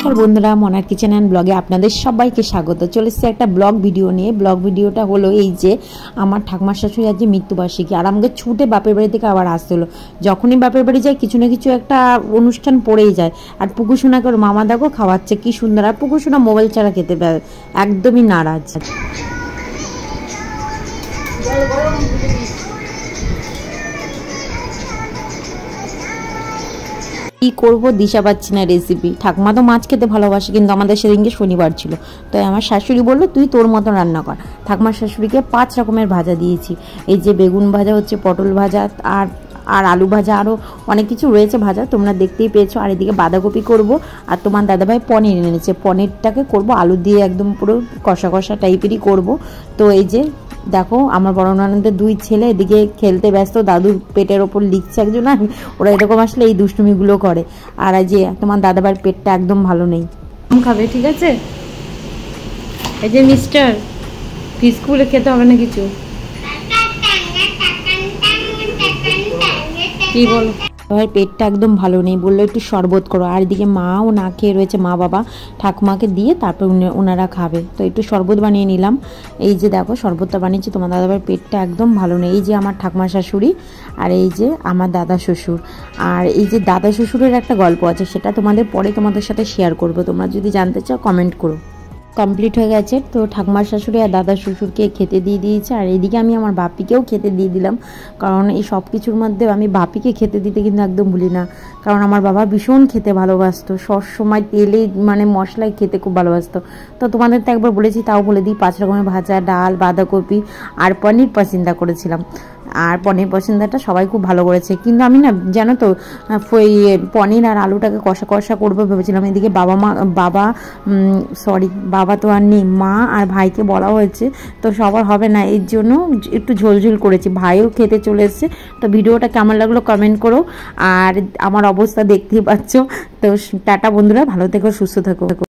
নমস্কার বন্ধুরা, মনার kitchen and ব্লগে আপনাদের সবাইকে স্বাগত। চলে এসেছে একটা ব্লগ ভিডিও নিয়ে। ব্লগ ভিডিওটা হলো এই যে আমার ঠাকুমার শাশুড়ি আজ যে মৃত্যুবার্ষিকী, আর আমাকে ছুটে বাপের বাড়ি থেকে আবার আসতে হলো। যখনই বাপের বাড়ি যাই কিছু না কিছু একটা অনুষ্ঠান পড়েই যায়। আর পুকুসোনাকে ওর মামা দেখো খাওয়াচ্ছে, কি সুন্দর। আর পুকুসোনা মোবাইল ছাড়া খেতে একদমই নারাজ। কি করবো দিশা পাচ্ছি না রেসিপি। ঠাকুমা তো মাছ খেতে ভালোবাসে, কিন্তু আমাদের সেদিনকে শনিবার ছিল, তাই আমার শাশুড়ি বললো তুই তোর মতো রান্না কর। ঠাকুমার শাশুড়িকে 5 রকমের ভাজা দিয়েছি। এই যে বেগুন ভাজা হচ্ছে, পটল ভাজা, আর আলু ভাজা, আরও অনেক কিছু রয়েছে ভাজা, তোমরা দেখতেই পেয়েছো। আর এদিকে বাঁধাকপি করব, আর তোমার দাদাভাই পনির এনেছে। পনিরটাকে করব আলু দিয়ে, একদম পুরো কষা কষা টাইপেরই করব। তো এই যে দেখো আমার বড় ননদের 2 ছেলে এদিকে খেলতে ব্যস্ত, দাদুর পেটের ওপর লিখছে একজন, আর ওরা এরকম আসলে এই দুষ্টুমিগুলো করে। আর এই যে তোমার দাদাভাইয়ের পেটটা একদম ভালো নেই, খাবে ঠিক আছে। এই যে মিস্টার স্কুলে খেতে হবে না কিছু, কি বলো। ভাইয়ের পেটটা একদম ভালো নেই, বললো একটু শরবত করো। আর এদিকে মাও না খেয়ে রয়েছে, মা বাবা ঠাকুমাকে দিয়ে তারপর ওনারা খাবে। তো একটু শরবত বানিয়ে নিলাম। এই যে দেখো শরবতটা বানিয়েছি। তোমার দাদাভাইয়ের পেটটা একদম ভালো নেই। এই যে আমার ঠাকুমা শাশুড়ি, আর এই যে আমার দাদা শ্বশুর। আর এই যে দাদা শ্বশুরের একটা গল্প আছে, সেটা তোমাদের সাথে শেয়ার করবো। তোমরা যদি জানতে চাও কমেন্ট করো। কমপ্লিট হয়ে গেছে। তো ঠাকুমার শাশুড়ি আর দাদা শ্বশুরকে খেতে দিয়ে দিয়েছে, আর এদিকে আমি আমার বাপিকেও খেতে দিয়ে দিলাম। কারণ এই সব কিছুর মধ্যে আমি বাপিকে খেতে দিতে কিন্তু একদম ভুলি না, কারণ আমার বাবা ভীষণ খেতে ভালোবাসতো, সবসময় তেলে মানে মশলায় খেতে খুব ভালোবাসতো। তো তোমাদের তো একবার বলেছি, তাও বলে দিই, 5 রকমের ভাজা, ডাল, বাঁধাকপি আর পনির পছন্দা করেছিলাম। আর পনির পছন্দাটা সবাই খুব ভালো করেছে, কিন্তু আমি না জানো তো পনির আর আলুটাকে কষা কষা করবো ভেবেছিলাম। এদিকে বাবা তো আর নেই, মা আর ভাইকে বলা হয়েছে, তো সবার হবে না, এর জন্য একটু ঝোলঝোল করেছি। ভাইও খেতে চলে এসছে। তো ভিডিওটা কেমন লাগলো কমেন্ট করো। আর আমার অবস্থা দেখতেই পাচ্ছ। তো টাটা বন্ধুরা, ভালো থেকো, সুস্থ থেকো।